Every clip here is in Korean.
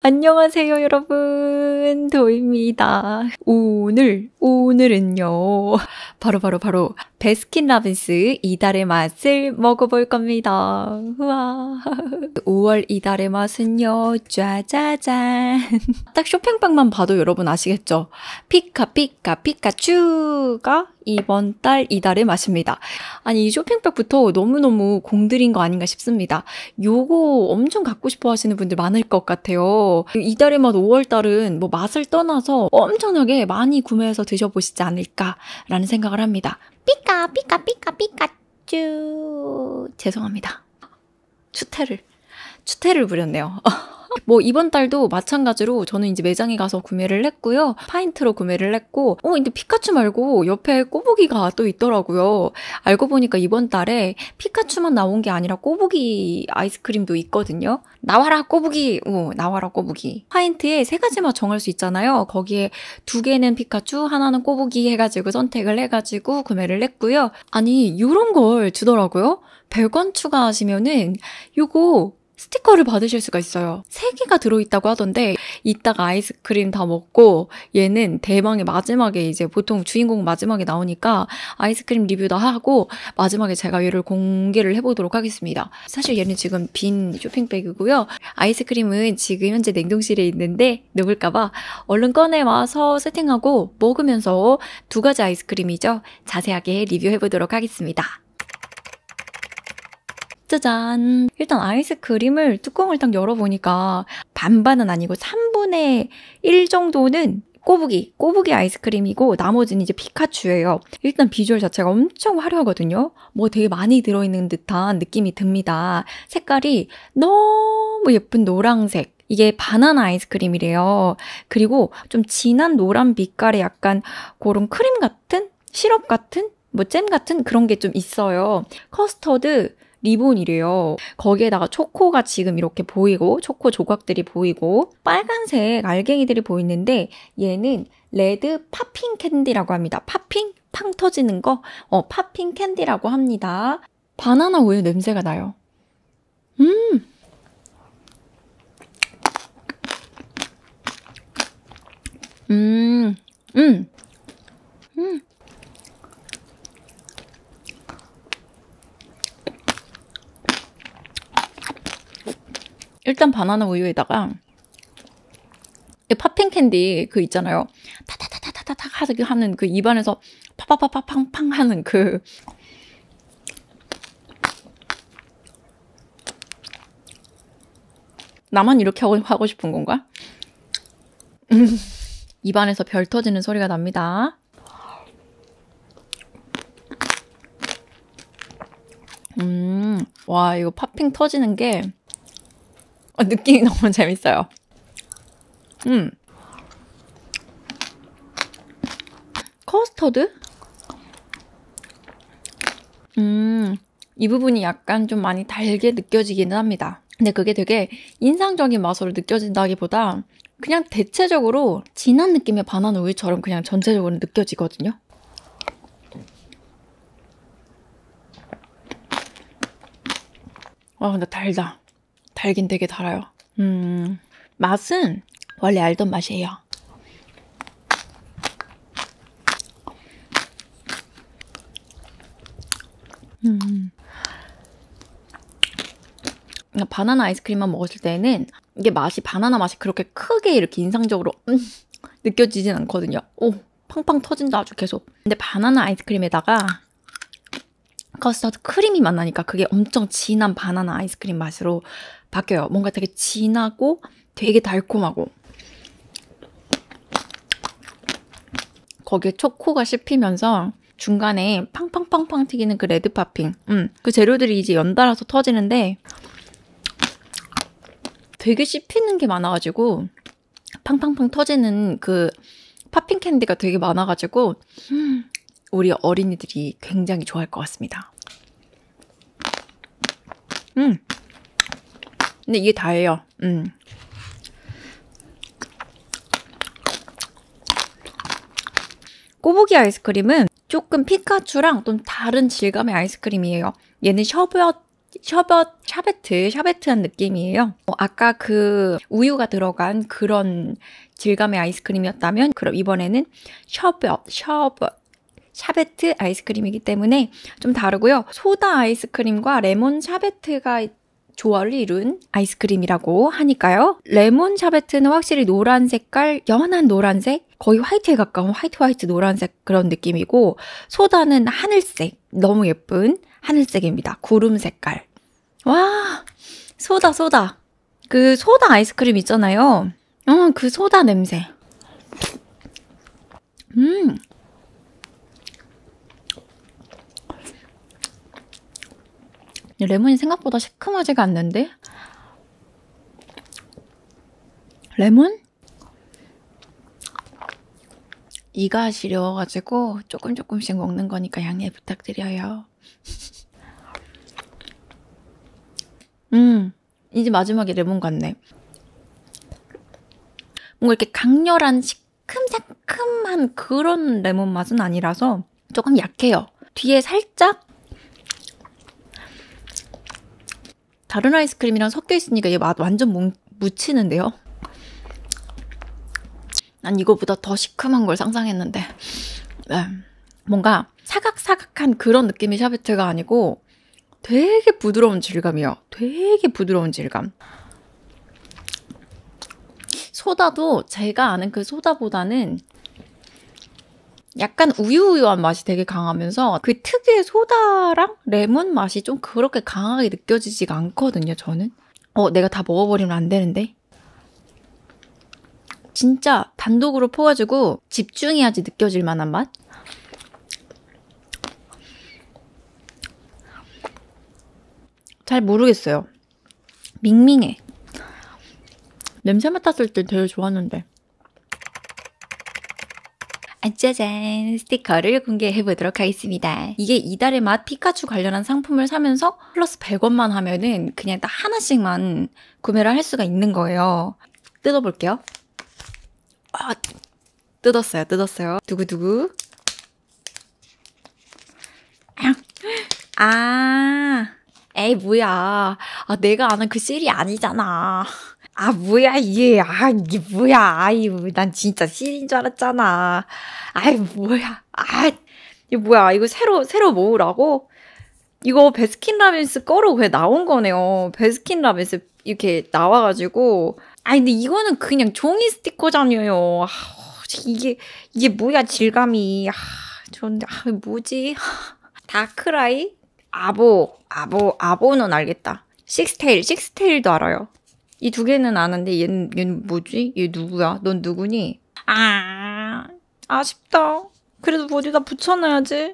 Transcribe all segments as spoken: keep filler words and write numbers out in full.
안녕하세요 여러분, 도입니다. 오늘 오늘은요 바로 바로 바로 베스킨라빈스 이달의 맛을 먹어볼 겁니다. 우와. 오월 이달의 맛은요, 짜자잔. 딱 쇼핑백만 봐도 여러분 아시겠죠? 피카 피카 피카츄가 이번 달 이달의 맛입니다. 아니, 이 쇼핑백부터 너무너무 공들인 거 아닌가 싶습니다. 요거 엄청 갖고 싶어 하시는 분들 많을 것 같아요. 이달의 맛 오월 달은 뭐 맛을 떠나서 엄청나게 많이 구매해서 드셔보시지 않을까라는 생각을 합니다. 피카 피카 피카 피카츄. 죄송합니다. 추태를 추태를 부렸네요. 뭐 이번 달도 마찬가지로 저는 이제 매장에 가서 구매를 했고요. 파인트로 구매를 했고, 어 근데 피카츄 말고 옆에 꼬부기가 또 있더라고요. 알고 보니까 이번 달에 피카츄만 나온 게 아니라 꼬부기 아이스크림도 있거든요. 나와라 꼬부기! 오, 나와라 꼬부기. 파인트에 세 가지 맛 정할 수 있잖아요. 거기에 두 개는 피카츄, 하나는 꼬부기 해가지고 선택을 해가지고 구매를 했고요. 아니, 요런 걸 주더라고요. 백 원 추가하시면은 요거 스티커를 받으실 수가 있어요. 세 개가 들어있다고 하던데, 이따가 아이스크림 다 먹고 얘는 대망의 마지막에 이제 보통 주인공 마지막에 나오니까 아이스크림 리뷰 다 하고 마지막에 제가 얘를 공개를 해보도록 하겠습니다. 사실 얘는 지금 빈 쇼핑백이고요. 아이스크림은 지금 현재 냉동실에 있는데 녹을까봐 얼른 꺼내와서 세팅하고 먹으면서 두 가지 아이스크림이죠. 자세하게 리뷰해보도록 하겠습니다. 짜잔! 일단 아이스크림을 뚜껑을 딱 열어보니까 반반은 아니고 삼분의 일 정도는 꼬부기, 꼬부기 아이스크림이고 나머지는 이제 피카츄예요. 일단 비주얼 자체가 엄청 화려하거든요. 뭐 되게 많이 들어있는 듯한 느낌이 듭니다. 색깔이 너무 예쁜 노란색. 이게 바나나 아이스크림이래요. 그리고 좀 진한 노란 빛깔의 약간 그런 크림 같은? 시럽 같은? 뭐 잼 같은 그런 게 좀 있어요. 커스터드 리본이래요. 거기에다가 초코가 지금 이렇게 보이고, 초코 조각들이 보이고, 빨간색 알갱이들이 보이는데 얘는 레드 팝핑 캔디라고 합니다. 팝핑? 팡 터지는 거? 어, 팝핑 캔디라고 합니다. 바나나 우유 냄새가 나요. 음! 음! 음! 음! 일단 바나나 우유에다가 팝핑 캔디 그 있잖아요. 타타타타타타 하는 그 입안에서 파파파파팡팡 하는 그 나만 이렇게 하고, 하고 싶은 건가? 음, 입안에서 별 터지는 소리가 납니다. 음, 와, 이거 팝핑 터지는 게 어, 느낌이 너무 재밌어요. 음. 커스터드? 음. 이 부분이 약간 좀 많이 달게 느껴지기는 합니다. 근데 그게 되게 인상적인 맛으로 느껴진다기보다 그냥 대체적으로 진한 느낌의 바나나 우유처럼 그냥 전체적으로 느껴지거든요. 아, 근데 달다. 달긴 되게 달아요. 음, 맛은 원래 알던 맛이에요. 음. 바나나 아이스크림만 먹었을 때는 이게 맛이 바나나 맛이 그렇게 크게 이렇게 인상적으로 음, 느껴지진 않거든요. 오, 팡팡 터진다 아주 계속. 근데 바나나 아이스크림에다가 커스터드 크림이 만나니까 그게 엄청 진한 바나나 아이스크림 맛으로 바뀌어요. 뭔가 되게 진하고 되게 달콤하고 거기에 초코가 씹히면서 중간에 팡팡팡팡 튀기는 그 레드 팝핑 음, 그 재료들이 이제 연달아서 터지는데 되게 씹히는 게 많아가지고 팡팡팡 터지는 그 팝핑 캔디가 되게 많아가지고 음, 우리 어린이들이 굉장히 좋아할 것 같습니다. 음. 근데 이게 다예요. 음. 꼬부기 아이스크림은 조금 피카츄랑 좀 다른 질감의 아이스크림이에요. 얘는 셔벗 셔벗, 샤베트, 샤베트한 느낌이에요. 어, 아까 그 우유가 들어간 그런 질감의 아이스크림이었다면 그럼 이번에는 셔벗, 셔벗, 샤베트 아이스크림이기 때문에 좀 다르고요. 소다 아이스크림과 레몬 샤베트가 조화를 이룬 아이스크림이라고 하니까요. 레몬 샤베트는 확실히 노란 색깔, 연한 노란색, 거의 화이트에 가까운 화이트 화이트 노란색 그런 느낌이고 소다는 하늘색, 너무 예쁜 하늘색입니다. 구름 색깔. 와, 소다 소다. 그 소다 아이스크림 있잖아요. 어, 그 소다 냄새. 음. 레몬이 생각보다 시큼하지가 않는데? 레몬? 이가 시려워가지고 조금 조금씩 먹는 거니까 양해 부탁드려요. 음, 이제 마지막에 레몬 같네. 뭔가 이렇게 강렬한 시큼새큼한 그런 레몬 맛은 아니라서 조금 약해요. 뒤에 살짝 다른 아이스크림이랑 섞여 있으니까 얘 맛 완전 뭉, 묻히는데요? 난 이거보다 더 시큼한 걸 상상했는데 네. 뭔가 사각사각한 그런 느낌의 샤베트가 아니고 되게 부드러운 질감이에요. 되게 부드러운 질감. 소다도 제가 아는 그 소다보다는 약간 우유우유한 맛이 되게 강하면서 그 특유의 소다랑 레몬 맛이 좀 그렇게 강하게 느껴지지가 않거든요, 저는. 어, 내가 다 먹어버리면 안 되는데. 진짜 단독으로 퍼가지고 집중해야지 느껴질 만한 맛? 잘 모르겠어요. 밍밍해. 냄새 맡았을 때 되게 좋았는데. 아, 짜잔! 스티커를 공개해보도록 하겠습니다. 이게 이달의 맛 피카츄 관련한 상품을 사면서 플러스 백 원만 하면은 그냥 딱 하나씩만 구매를 할 수가 있는 거예요. 뜯어볼게요. 아, 뜯었어요, 뜯었어요. 두구두구. 아, 에이, 뭐야. 아, 내가 아는 그 실이 아니잖아. 아, 뭐야, 이게. 아, 이게 뭐야. 아유, 난 진짜 실인 줄 알았잖아. 아이, 뭐야. 아, 이게 뭐야. 이거 새로, 새로 모으라고? 이거 베스킨라빈스 거로 왜 나온 거네요. 베스킨라빈스 이렇게 나와가지고. 아니, 근데 이거는 그냥 종이 스티커잖아요. 아, 이게, 이게 뭐야, 질감이. 아, 전, 아, 뭐지? 다크라이? 아보, 아보, 아보는 알겠다. 식스테일, 식스테일도 알아요. 이 두 개는 아는데 얘는, 얘는 뭐지? 얘 누구야? 넌 누구니? 아, 아쉽다. 그래도 어디다 붙여놔야지.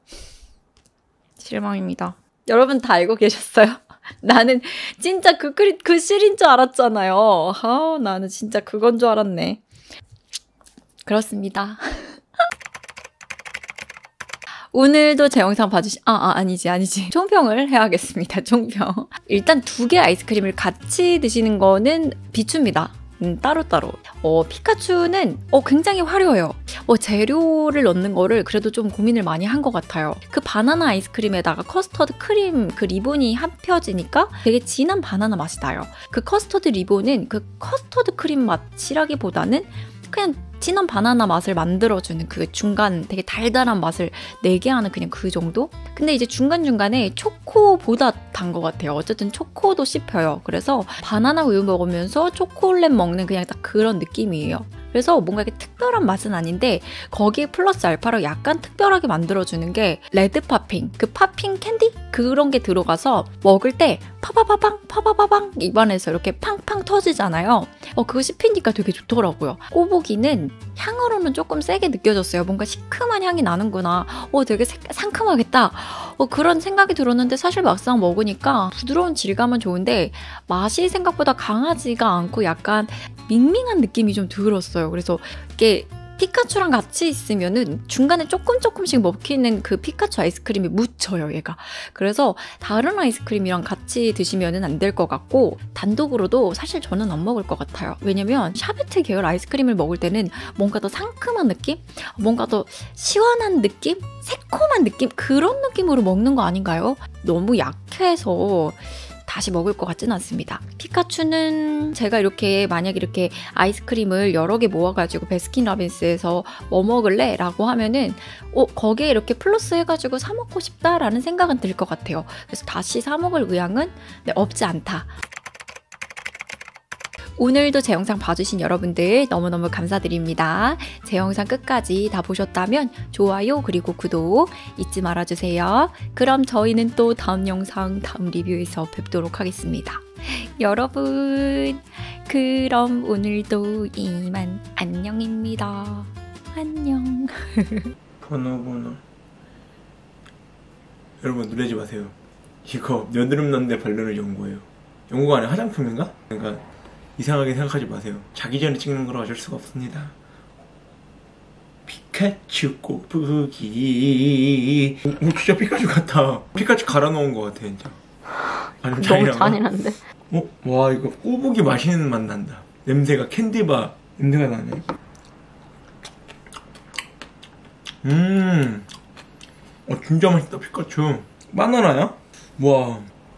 실망입니다. 여러분 다 알고 계셨어요? 나는 진짜 그 그리 그 실인 줄 알았잖아요. 아, 나는 진짜 그건 줄 알았네. 그렇습니다. 오늘도 제 영상 봐주시, 아, 아, 아니지, 아니지. 총평을 해야겠습니다, 총평. 일단 두 개 아이스크림을 같이 드시는 거는 비추입니다. 음, 따로따로. 어, 피카츄는, 어, 굉장히 화려해요. 어, 재료를 넣는 거를 그래도 좀 고민을 많이 한 것 같아요. 그 바나나 아이스크림에다가 커스터드 크림 그 리본이 합혀지니까 되게 진한 바나나 맛이 나요. 그 커스터드 리본은 그 커스터드 크림 맛이라기보다는 그냥 진한 바나나 맛을 만들어주는 그 중간 되게 달달한 맛을 내게 하는 그냥 그 정도? 근데 이제 중간중간에 초코보다 단 것 같아요. 어쨌든 초코도 씹혀요. 그래서 바나나 우유 먹으면서 초콜릿 먹는 그냥 딱 그런 느낌이에요. 그래서 뭔가 이렇게 특별한 맛은 아닌데 거기에 플러스 알파로 약간 특별하게 만들어주는 게 레드 팝핑, 그 팝핑 캔디? 그런 게 들어가서 먹을 때 파바바방 파바바방 입안에서 이렇게 팡팡 터지잖아요. 어, 그거 씹히니까 되게 좋더라고요. 꼬부기는 향으로는 조금 세게 느껴졌어요. 뭔가 시큼한 향이 나는구나. 어, 되게 새, 상큼하겠다. 어, 그런 생각이 들었는데 사실 막상 먹으니까 부드러운 질감은 좋은데 맛이 생각보다 강하지가 않고 약간 밍밍한 느낌이 좀 들었어요. 그래서 이게 피카츄랑 같이 있으면은 중간에 조금 조금씩 먹히는 그 피카츄 아이스크림이 묻혀요, 얘가. 그래서 다른 아이스크림이랑 같이 드시면은 안 될 것 같고 단독으로도 사실 저는 안 먹을 것 같아요. 왜냐면 샤베트 계열 아이스크림을 먹을 때는 뭔가 더 상큼한 느낌? 뭔가 더 시원한 느낌? 새콤한 느낌? 그런 느낌으로 먹는 거 아닌가요? 너무 약해서 다시 먹을 것 같지는 않습니다. 피카츄는 제가 이렇게 만약 이렇게 아이스크림을 여러 개 모아가지고 베스킨라빈스에서 뭐 먹을래? 라고 하면은 어, 거기에 이렇게 플러스 해가지고 사 먹고 싶다라는 생각은 들 것 같아요. 그래서 다시 사 먹을 의향은 네, 없지 않다. 오늘도 제 영상 봐주신 여러분들 너무너무 감사드립니다. 제 영상 끝까지 다 보셨다면 좋아요 그리고 구독 잊지 말아주세요. 그럼 저희는 또 다음 영상 다음 리뷰에서 뵙도록 하겠습니다. 여러분 그럼 오늘도 이만 안녕입니다. 안녕. 번호 번호 여러분 놀라지 마세요. 이거 여드름 났는데 바르는 연고예요. 연고가 아니라 화장품인가? 그러니까 이상하게 생각하지 마세요. 자기 전에 찍는 거라 어쩔 수가 없습니다. 피카츄 꼬부기. 오, 진짜 피카츄 같다. 피카츄 갈아 넣은 거 같아 진짜. 아니, 너무 잔인한데? 어? 와 이거 꼬부기 맛있는 맛 난다. 냄새가 캔디바 냄새가 나네. 음, 어 진짜 맛있다 피카츄. 바나나야? 와,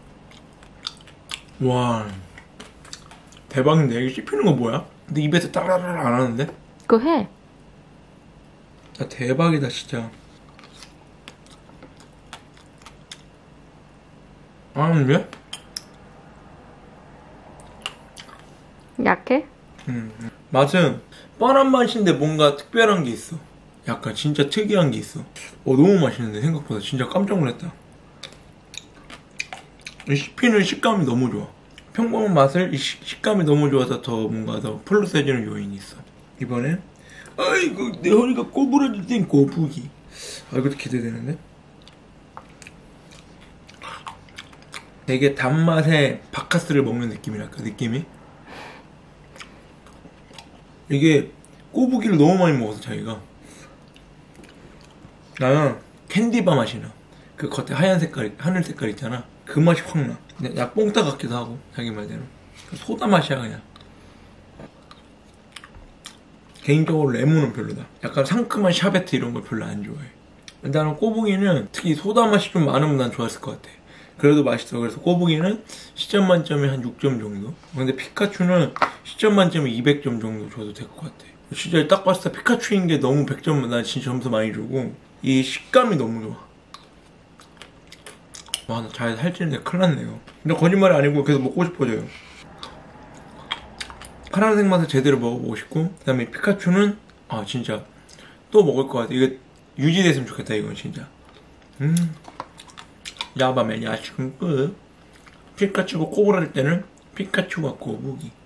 와. 대박인데 이게 씹히는 거 뭐야? 근데 입에서 따라라라 안 하는데? 그거 해. 아 대박이다 진짜. 아는데? 약해? 음, 음. 맛은 뻔한 맛인데 뭔가 특별한 게 있어. 약간 진짜 특이한 게 있어. 어 너무 맛있는데 생각보다 진짜 깜짝 놀랐다. 이 씹히는 식감이 너무 좋아. 평범한 맛을 이 식, 식감이 너무 좋아서 더 뭔가 더 플러스해주는 요인이 있어. 이번엔 아이고 내 허리가 꼬부러질 꼬부기. 아 이것도 기대되는데? 되게 단맛에 바카스를 먹는 느낌이랄까 느낌이? 이게 꼬부기를 너무 많이 먹어서 자기가 나는 캔디바 맛이 나. 그 겉에 하얀 색깔 하늘 색깔 있잖아. 그 맛이 확 나. 약 뽕따 같기도 하고 자기 말대로 소다 맛이야 그냥. 개인적으로 레몬은 별로다. 약간 상큼한 샤베트 이런 걸 별로 안 좋아해. 나는 꼬부기는 특히 소다 맛이 좀 많으면 난 좋았을 것 같아. 그래도 맛있어. 그래서 꼬부기는 십 점 만점에 한 육 점 정도. 근데 피카츄는 십 점 만점에 이백 점 정도 줘도 될 것 같아. 진짜 딱 봤을 때 피카츄인 게 너무 백 점 난 진짜 점수 많이 주고 이 식감이 너무 좋아. 와, 나 잘 살찌는데 큰일 났네요. 근데 거짓말이 아니고 계속 먹고 싶어져요. 파란색 맛을 제대로 먹어보고 싶고, 그 다음에 피카츄는 아 진짜 또 먹을 것 같아. 이게 유지됐으면 좋겠다 이건 진짜. 음, 야밤에 야식은 끝. 피카츄가 꼬부라질 때는 피카츄가 꼬부기.